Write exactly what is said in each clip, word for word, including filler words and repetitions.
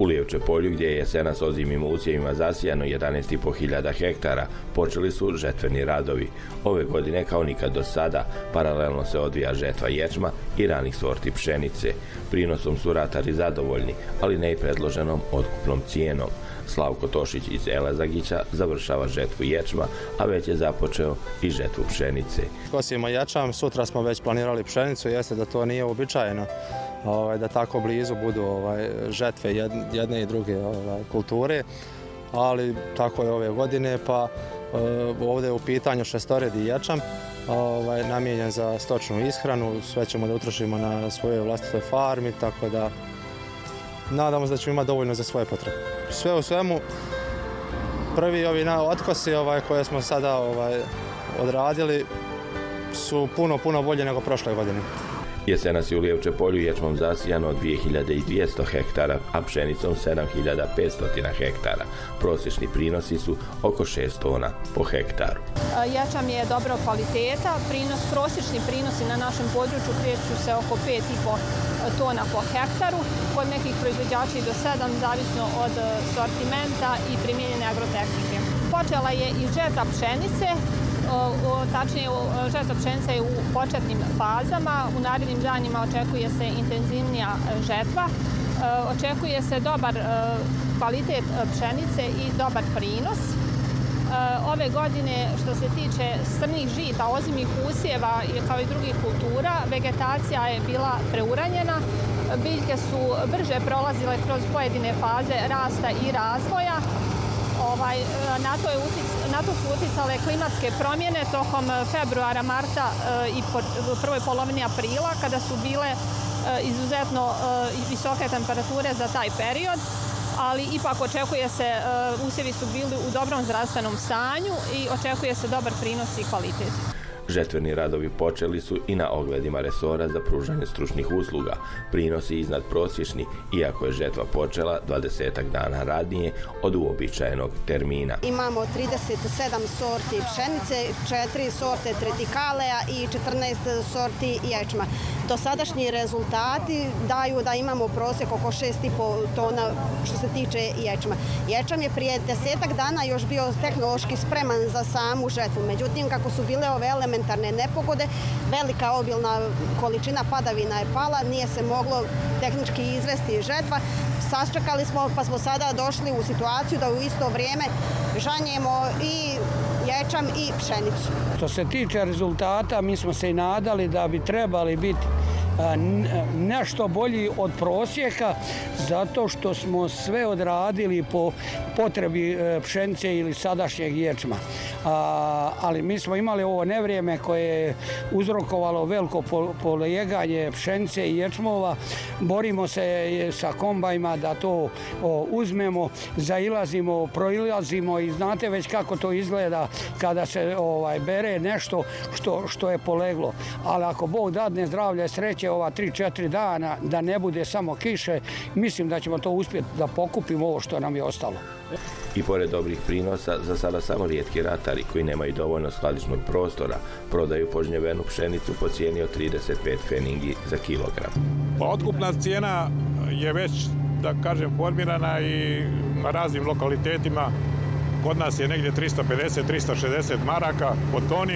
U Lijevče polju, gdje je jesenas ozimim usjevima zasijano jedanaest i po hiljada hektara, počeli su žetveni radovi. Ove godine, kao nikad do sada, paralelno se odvija žetva ječma i ranih sorti pšenice. Prinosom su ratari zadovoljni, ali ne i predloženom otkupnom cijenom. Slavko Tošić iz Elezagića završava žetvu ječma, a već je započeo i žetvu pšenice. Kosimo ječam, sutra smo već planirali pšenicu, jeste da to nije uobičajeno. Ovaj, da tako blizu budu ovaj, žetve jedne i druge ovaj, kulture, ali tako je ove godine, pa ovdje je u pitanju šestoredi ječam, ovaj, namijenjen za stočnu ishranu, sve ćemo da utrošimo na svojoj vlastitoj farmi, tako da nadamo se da ćemo imati dovoljno za svoje potrebe. Sve u svemu, prvi ovi otkosi ovaj, koje smo sada ovaj, odradili su puno, puno bolje nego prošle godine. Jesenas je u Lijevče polju ječmom zasijano dvije hiljade dvjesto hektara, a pšenicom sedam hiljada petsto hektara. Prosječni prinosi su oko šest tona po hektaru. Ječam je dobro kvaliteta, prinos, prosječni prinosi na našem području kreću se oko pet i po tona po hektaru, kod nekih proizvođača i do sedam, zavisno od sortimenta i primijenjene agrotehnike. Počela je i žetva pšenice, tačnije žetva pšenica je u početnim fazama. U narednim danima očekuje se intenzivnija žetva. Očekuje se dobar kvalitet pšenice i dobar prinos. Ove godine, što se tiče strnih žita, ozimih usjeva kao i drugih kultura, vegetacija je bila preuranjena. Biljke su brže prolazile kroz pojedine faze rasta i razvoja. Ovaj, na, to je utic, na to su uticale klimatske promjene tokom februara, marta i po prvoj polovini aprila, kada su bile izuzetno visoke temperature za taj period, ali ipak očekuje se, usjevi su bili u dobrom zdravstvenom stanju i očekuje se dobar prinos i kvalitet. Žetveni radovi počeli su i na ogledima resora za pružanje stručnih usluga. Prinosi iznad prosječni, iako je žetva počela dvadesetak dana radnije od uobičajenog termina. Imamo trideset sedam sorti pšenice, četiri sorte tritikaleja i četrnaest sorti ječma. Dosadašnji rezultati daju da imamo prosjek oko šest i po tona što se tiče ječma. Ječam je prije desetak dana još bio tehnološki spreman za samu žetvu. Međutim, kako su bile ove elementarne nepogode, velika obilna količina padavina je pala, nije se moglo tehnički izvesti žetva. Sačekali smo, pa smo sada došli u situaciju da u isto vrijeme žanjemo i ječam i pšenicu. Što se tiče rezultata, mi smo se i nadali da bi trebali biti nešto bolji od prosjeka, zato što smo sve odradili po potrebi pšenice ili sadašnjeg ječma. Ali mi smo imali ovo nevrijeme koje je uzrokovalo veliko polijeganje pšenice i ječmova. Borimo se sa kombajima da to uzmemo, zailazimo, proilazimo i znate već kako to izgleda kada se ovaj, bere nešto što, što je poleglo. Ali ako Bog dadne zdravlja i sreće ova tri četiri dana, da ne bude samo kiše, mislim da ćemo to uspjeti da pokupimo ovo što nam je ostalo. I pored dobrih prinosa, za sada samo rijetki ratari koji nemaju dovoljno skladišnog prostora prodaju požnjevenu pšenicu po cijeni od trideset pet feningi za kilogram. Pa otkupna cijena je već, da kažem, formirana i na raznim lokalitetima. Kod nas je negdje tristo pedeset do tristo šezdeset maraka po toni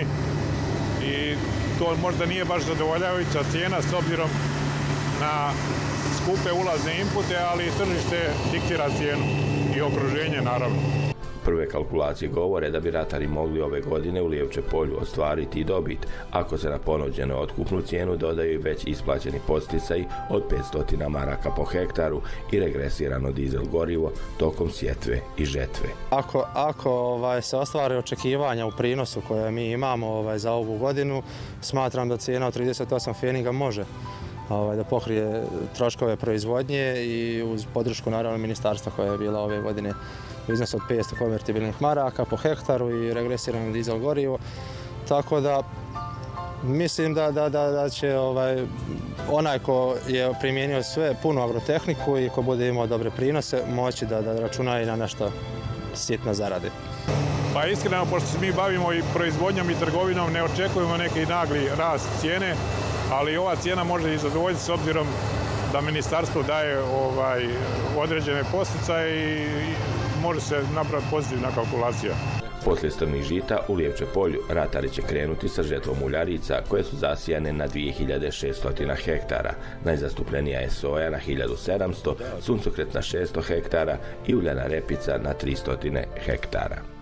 i to možda nije baš zadovoljavajuća cijena s obzirom na skupe ulazne inpute, ali tržište diktira cijenu i okruženje naravno. Prve kalkulacije govore da bi ratari mogli ove godine u Lijevče polju ostvariti i dobit, ako se na ponuđenu otkupnu cijenu dodaju i već isplaćeni podsticaji od petsto maraka po hektaru i regresirano dizel gorivo tokom sjetve i žetve. Ako, ako ovaj, se ostvare očekivanja u prinosu koje mi imamo ovaj, za ovu godinu, smatram da cijena od trideset osam feninga može ovaj, da pokrije troškove proizvodnje i uz podršku naravno ministarstva koja je bila ove godine u iznosu od petsto konvertibilnih maraka po hektaru i regresirano dizel gorivo. Tako da mislim da, da, da, da će ovaj, onaj ko je primijenio sve punu agrotehniku i ko bude imao dobre prinose moći da, da računa i na nešto sitno zarade. Pa iskreno, pošto se mi bavimo i proizvodnjom i trgovinom, ne očekujemo neki nagli rast cijene, ali ova cijena može i zadovoljiti s obzirom da ministarstvo daje ovaj, određene podsticaje i može se napraviti pozitivna kalkulacija. Poslije strnih žita u Lijevče polju ratari će krenuti sa žetvom uljarica koje su zasijane na dvije hiljade šesto hektara. Najzastupljenija je soja na hiljadu sedamsto, suncokret na šesto hektara i uljana repica na tristo hektara.